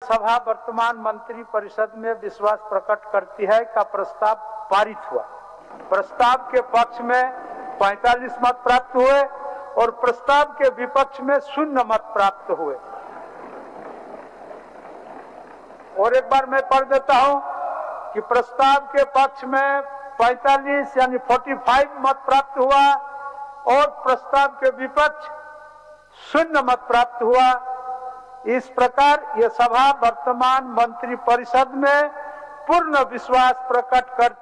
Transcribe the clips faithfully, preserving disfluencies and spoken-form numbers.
सभा वर्तमान मंत्री परिषद में विश्वास प्रकट करती है का प्रस्ताव पारित हुआ। प्रस्ताव के पक्ष में पैंतालीस मत प्राप्त हुए और प्रस्ताव के विपक्ष में शून्य मत प्राप्त हुए। और एक बार मैं पढ़ देता हूं कि प्रस्ताव के पक्ष में पैंतालीस यानी पैंतालीस मत प्राप्त हुआ और प्रस्ताव के विपक्ष शून्य मत प्राप्त हुआ। इस प्रकार यह सभा वर्तमान मंत्री परिषद में पूर्ण विश्वास प्रकट करती।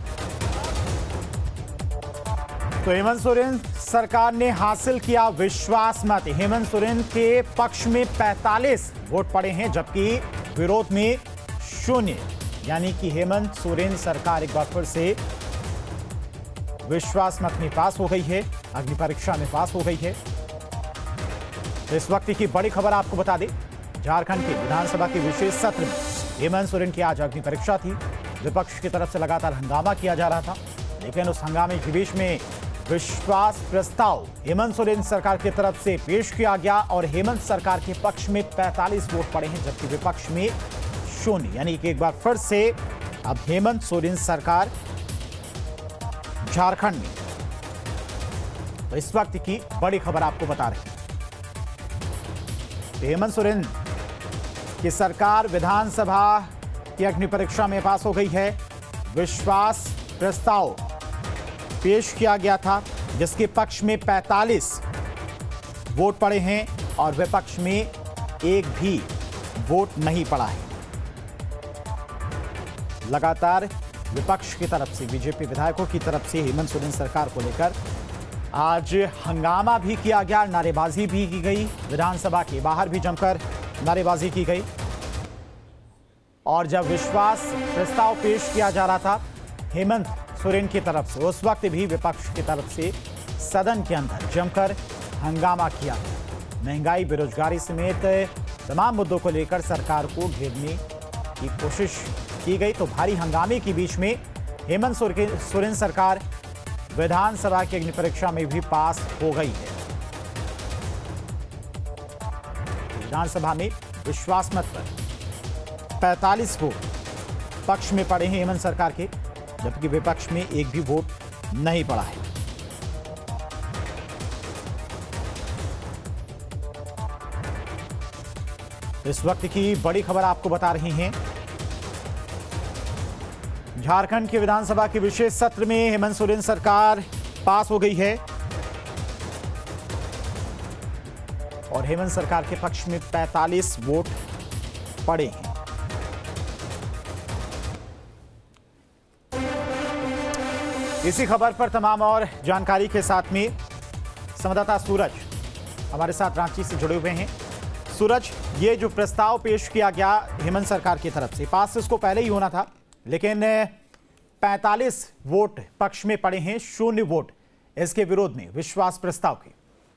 तो हेमंत सोरेन सरकार ने हासिल किया विश्वास मत। हेमंत सोरेन के पक्ष में पैंतालीस वोट पड़े हैं जबकि विरोध में शून्य, यानी कि हेमंत सोरेन सरकार एक बार फिर से विश्वास मत में पास हो गई है, अग्नि परीक्षा में पास हो गई है। तो इस वक्त की बड़ी खबर आपको बता दें, झारखंड के विधानसभा के विशेष सत्र में हेमंत सोरेन की आज अग्नि परीक्षा थी। विपक्ष की तरफ से लगातार हंगामा किया जा रहा था, लेकिन उस हंगामे के बीच में विश्वास प्रस्ताव हेमंत सोरेन सरकार की तरफ से पेश किया गया और हेमंत सरकार के पक्ष में पैंतालीस वोट पड़े हैं जबकि विपक्ष में शून्य, यानी कि एक बार फिर से अब हेमंत सोरेन सरकार झारखंड में। तो इस वक्त की बड़ी खबर आपको बता रहे हैं, हेमंत सोरेन की सरकार विधानसभा की अग्नि परीक्षा में पास हो गई है। विश्वास प्रस्ताव पेश किया गया था जिसके पक्ष में पैंतालीस वोट पड़े हैं और विपक्ष में एक भी वोट नहीं पड़ा है। लगातार विपक्ष की तरफ से, बीजेपी विधायकों की तरफ से हेमंत सोरेन सरकार को लेकर आज हंगामा भी किया गया, नारेबाजी भी की गई। विधानसभा के बाहर भी जमकर नारेबाजी की गई और जब विश्वास प्रस्ताव पेश किया जा रहा था हेमंत सोरेन की तरफ से, उस वक्त भी विपक्ष की तरफ से सदन के अंदर जमकर हंगामा किया गया। महंगाई, बेरोजगारी समेत तमाम मुद्दों को लेकर सरकार को घेरने की कोशिश की गई। तो भारी हंगामे के बीच में हेमंत सोरेन सरकार विधानसभा की अग्नि परीक्षा में भी पास हो गई है। विधानसभा में विश्वास मत पर पैंतालीस वोट पक्ष में पड़े हैं हेमंत सरकार के, जबकि विपक्ष में एक भी वोट नहीं पड़ा है। इस वक्त की बड़ी खबर आपको बता रही हैं, झारखंड के विधानसभा के विशेष सत्र में हेमंत सोरेन सरकार पास हो गई है और हेमंत सरकार के पक्ष में पैंतालीस वोट पड़े हैं। इसी खबर पर तमाम और जानकारी के साथ में संवाददाता सूरज हमारे साथ रांची से जुड़े हुए हैं। सूरज, ये जो प्रस्ताव पेश किया गया हेमंत सरकार की तरफ से, पास इसको पहले ही होना था, लेकिन पैंतालीस वोट पक्ष में पड़े हैं, शून्य वोट इसके विरोध में विश्वास प्रस्ताव के।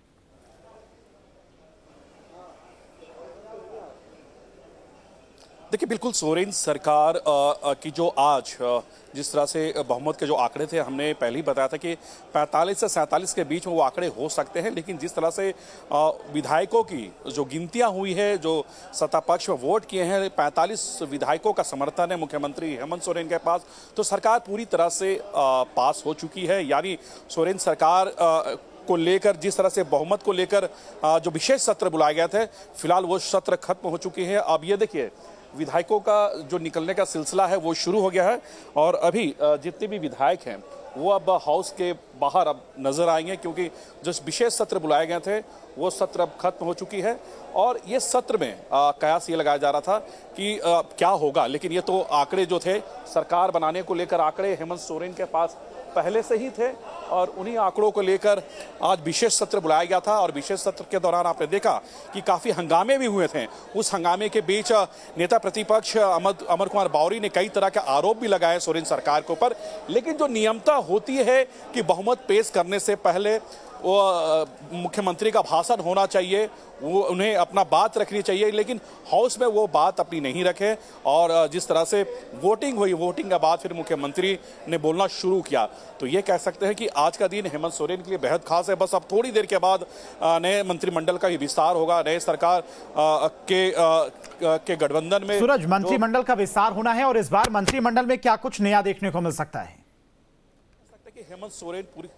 देखिए, बिल्कुल सोरेन सरकार आ, की जो आज जिस तरह से बहुमत के जो आंकड़े थे, हमने पहले ही बताया था कि पैंतालीस से सैंतालीस के बीच में वो आंकड़े हो सकते हैं, लेकिन जिस तरह से विधायकों की जो गिनतियां हुई है, जो सत्ता पक्ष में वोट किए हैं, पैंतालीस विधायकों का समर्थन है मुख्यमंत्री हेमंत सोरेन के पास, तो सरकार पूरी तरह से आ, पास हो चुकी है। यानी सोरेन सरकार आ, को लेकर जिस तरह से बहुमत को लेकर जो विशेष सत्र बुलाए गए थे, फिलहाल वो सत्र खत्म हो चुकी है। अब ये देखिए, विधायकों का जो निकलने का सिलसिला है वो शुरू हो गया है और अभी जितने भी विधायक हैं वो अब हाउस के बाहर अब नजर आएंगे, क्योंकि जो विशेष सत्र बुलाए गए थे वो सत्र अब खत्म हो चुकी है। और ये सत्र में आ, कयास ये लगाया जा रहा था कि आ, क्या होगा, लेकिन ये तो आंकड़े जो थे सरकार बनाने को लेकर, आंकड़े हेमंत सोरेन के पास पहले से ही थे और उन्हीं आंकड़ों को लेकर आज विशेष सत्र बुलाया गया था। और विशेष सत्र के दौरान आपने देखा कि काफी हंगामे भी हुए थे। उस हंगामे के बीच नेता प्रतिपक्ष अमर अमर कुमार बावरी ने कई तरह के आरोप भी लगाए सोरेन सरकार के ऊपर, लेकिन जो नियमता होती है कि बहुमत पेश करने से पहले वो मुख्यमंत्री का भाषण होना चाहिए, वो उन्हें अपना बात रखनी चाहिए, लेकिन हाउस में वो बात अपनी नहीं रखे और जिस तरह से वोटिंग हुई, वोटिंग के बाद फिर मुख्यमंत्री ने बोलना शुरू किया। तो ये कह सकते हैं कि आज का दिन हेमंत सोरेन के लिए बेहद खास है। बस अब थोड़ी देर के बाद नए मंत्रिमंडल का विस्तार होगा, नए सरकार के के गठबंधन में सूरज मंत्रिमंडल का विस्तार होना है और इस बार मंत्रिमंडल में क्या कुछ नया देखने को मिल सकता है? कि हेमंत सोरेन पूरी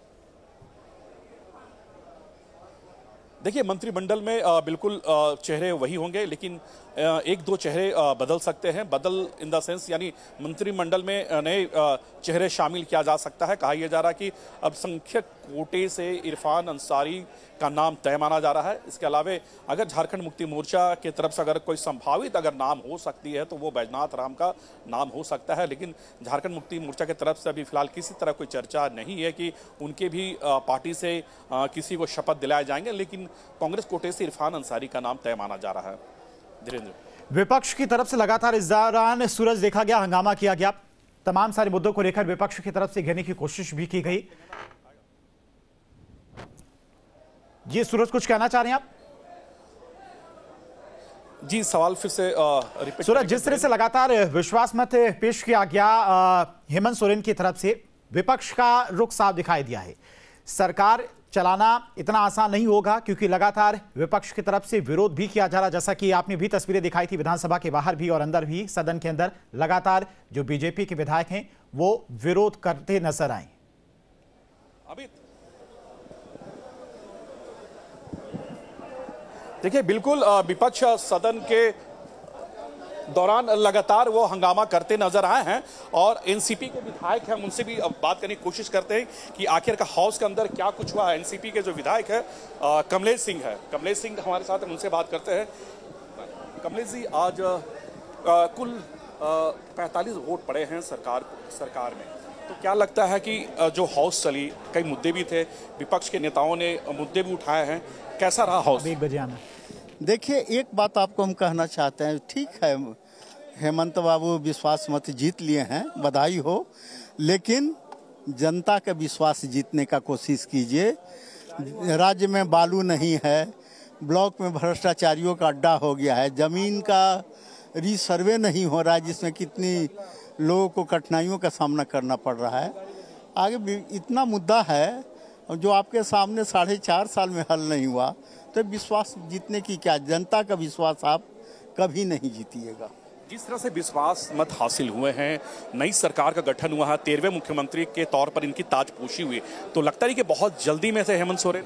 देखिए मंत्रिमंडल में आ, बिल्कुल आ, चेहरे वही होंगे, लेकिन आ, एक दो चेहरे आ, बदल सकते हैं। बदल इन द सेंस यानी मंत्रिमंडल में नए चेहरे शामिल किया जा सकता है। कहा यह जा रहा है कि अल्पसंख्यक कोटे से इरफान अंसारी का नाम तय माना जा रहा है। इसके अलावा अगर झारखंड मुक्ति मोर्चा की तरफ से अगर कोई संभावित अगर नाम हो सकती है तो वो बैजनाथ राम का नाम हो सकता है, लेकिन झारखंड मुक्ति मोर्चा की तरफ से अभी फिलहाल किसी तरह कोई चर्चा नहीं है कि उनके भी पार्टी से किसी को शपथ दिलाए जाएंगे, लेकिन कांग्रेस कोटे से इरफान अंसारी का नाम तय माना जा रहा है। धीरेन्द्र, विपक्ष की तरफ से लगातार इस दौरान सूरज देखा गया, हंगामा किया गया, तमाम सारे मुद्दों को लेकर विपक्ष की तरफ से घेरने की कोशिश भी की गई। जी सूरज, कुछ कहना चाह रहे हैं आप? जी सवाल फिर से रिपीट। सूरज, जिस तरह से लगातार विश्वास मत पेश किया गया हेमंत सोरेन की तरफ से, विपक्ष का रुख साफ दिखाई दिया है। सरकार चलाना इतना आसान नहीं होगा क्योंकि लगातार विपक्ष की तरफ से विरोध भी किया जा रहा, जैसा कि आपने भी तस्वीरें दिखाई थी विधानसभा के बाहर भी और अंदर भी, सदन के अंदर लगातार जो बीजेपी के विधायक हैं वो विरोध करते नजर आए। अभी देखिए बिल्कुल विपक्ष सदन के दौरान लगातार वो हंगामा करते नजर आए हैं और एनसीपी के विधायक हैं, उनसे भी अब बात करने की कोशिश करते हैं कि आखिर का हाउस के अंदर क्या कुछ हुआ है। एनसीपी के जो विधायक है कमलेश सिंह है, कमलेश सिंह हमारे साथ, उनसे बात करते हैं। कमलेश जी, आज आ, कुल पैंतालीस वोट पड़े हैं सरकार सरकार में, तो क्या लगता है कि जो हाउस चली, कई मुद्दे भी थे, विपक्ष के नेताओं ने मुद्दे भी उठाए हैं, कैसा रहा हाउस? एक बजे आना। देखिए, एक बात आपको हम कहना चाहते हैं, ठीक है हेमंत बाबू विश्वास मत जीत लिए हैं, बधाई हो, लेकिन जनता का विश्वास जीतने का कोशिश कीजिए। राज्य में बालू नहीं है, ब्लॉक में भ्रष्टाचारियों का अड्डा हो गया है, जमीन का रीसर्वे नहीं हो रहा है जिसमें कितनी लोगों को कठिनाइयों का सामना करना पड़ रहा है। आगे इतना मुद्दा है जो आपके सामने साढ़े चार साल में हल नहीं हुआ, तो विश्वास जीतने की क्या, जनता का विश्वास आप कभी नहीं जीतिएगा। जिस तरह से विश्वास मत हासिल हुए हैं, नई सरकार का गठन हुआ है, तेरहवें मुख्यमंत्री के तौर पर इनकी ताजपोशी हुई, तो लगता है कि बहुत जल्दी में थे हेमंत सोरेन।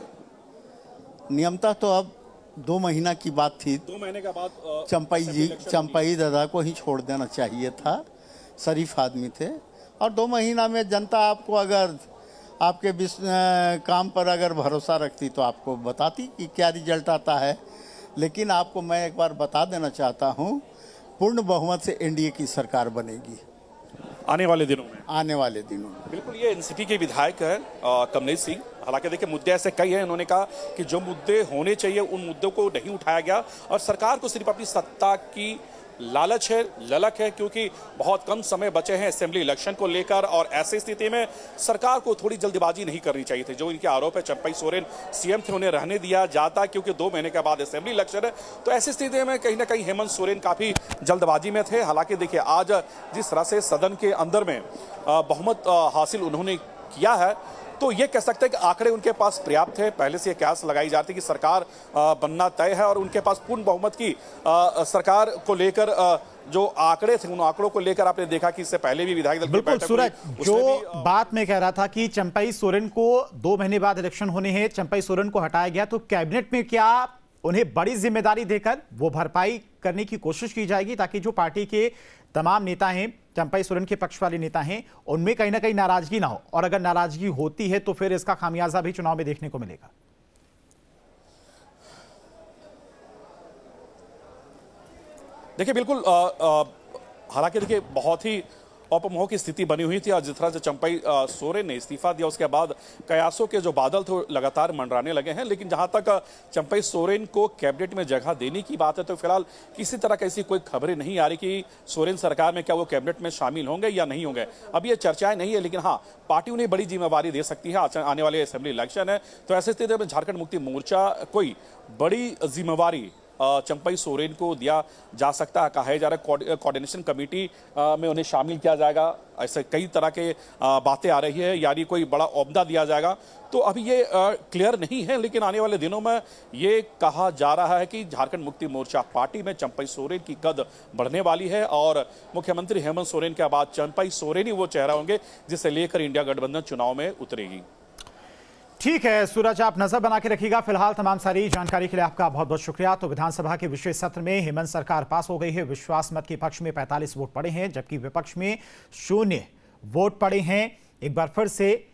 नियमतः तो अब दो महीना की बात थी, दो महीने के बाद चंपई जी चंपई दादा को ही छोड़ देना चाहिए था, शरीफ आदमी थे। और दो महीना में जनता आपको अगर आपके काम पर अगर भरोसा रखती तो आपको बताती कि क्या रिजल्ट आता है। लेकिन आपको मैं एक बार बता देना चाहता हूं, पूर्ण बहुमत से एनडीए की सरकार बनेगी आने वाले दिनों में आने वाले दिनों में बिल्कुल। ये एनसीपी के विधायक हैं कमलेश सिंह। हालांकि देखिए मुद्दे ऐसे कई हैं, उन्होंने कहा कि जो मुद्दे होने चाहिए उन मुद्दों को नहीं उठाया गया और सरकार को सिर्फ अपनी सत्ता की लालच है, ललक है, क्योंकि बहुत कम समय बचे हैं असेंबली इलेक्शन को लेकर और ऐसी स्थिति में सरकार को थोड़ी जल्दबाजी नहीं करनी चाहिए थी। जो इनके आरोप है, चंपई सोरेन सीएम थे, उन्हें रहने दिया जाता क्योंकि दो महीने के बाद असेंबली इलेक्शन है, तो ऐसी स्थिति में कहीं ना कहीं हेमंत सोरेन काफी जल्दबाजी में थे। हालांकि देखिए आज जिस तरह से सदन के अंदर में बहुमत हासिल उन्होंने किया है, तो ये कह सकते हैं कि आंकड़े उनके पास पर्याप्त है। पहले से ये कयास लगाई जाती है कि सरकार बनना तय है और उनके पास पूर्ण बहुमत की सरकार को लेकर जो आंकड़े थे, उन आंकड़ों को लेकर आपने देखा कि इससे पहले भी विधायक दल की बिल्कुल सूरज, जो बात मैं कह रहा था कि चंपई सोरेन को दो महीने बाद इलेक्शन होने हैं, चंपई सोरेन को हटाया गया, तो कैबिनेट में क्या उन्हें बड़ी जिम्मेदारी देकर वो भरपाई करने की कोशिश की जाएगी ताकि जो पार्टी के तमाम नेता हैं, चंपई सोरेन के पक्ष वाले नेता हैं, उनमें कहीं ना कहीं नाराजगी ना हो, और अगर नाराजगी होती है तो फिर इसका खामियाजा भी चुनाव में देखने को मिलेगा। देखिए बिल्कुल, हालांकि देखिए बहुत ही अपमोह की स्थिति बनी हुई थी और जिस तरह से चंपई सोरेन ने इस्तीफा दिया उसके बाद कयासों के जो बादल थे लगातार मंडराने लगे हैं। लेकिन जहां तक चंपई सोरेन को कैबिनेट में जगह देने की बात है तो फिलहाल किसी तरह की ऐसी कोई खबरें नहीं आ रही कि सोरेन सरकार में क्या वो कैबिनेट में शामिल होंगे या नहीं होंगे। अभी ये चर्चाएं नहीं है, लेकिन हाँ पार्टी उन्हें बड़ी जिम्मेवारी दे सकती है। आने वाले असेंबली इलेक्शन है तो ऐसी स्थिति में झारखंड मुक्ति मोर्चा कोई बड़ी जिम्मेवारी चंपई सोरेन को दिया जा सकता है। कहा जा रहा है कोऑर्डिनेशन कमेटी में उन्हें शामिल किया जाएगा, ऐसे कई तरह के बातें आ रही है, यानी कोई बड़ा ओहदा दिया जाएगा। तो अभी ये क्लियर नहीं है, लेकिन आने वाले दिनों में ये कहा जा रहा है कि झारखंड मुक्ति मोर्चा पार्टी में चंपई सोरेन की कद बढ़ने वाली है और मुख्यमंत्री हेमंत सोरेन के बाद चंपई सोरेन ही वो चेहरा होंगे जिसे लेकर इंडिया गठबंधन चुनाव में उतरेगी। ठीक है सूरज, आप नजर बना के रखिएगा। फिलहाल तमाम सारी जानकारी के लिए आपका बहुत बहुत शुक्रिया। तो विधानसभा के विशेष सत्र में हेमंत सरकार पास हो गई है। विश्वास मत के पक्ष में पैंतालीस वोट पड़े हैं जबकि विपक्ष में शून्य वोट पड़े हैं। एक बार फिर से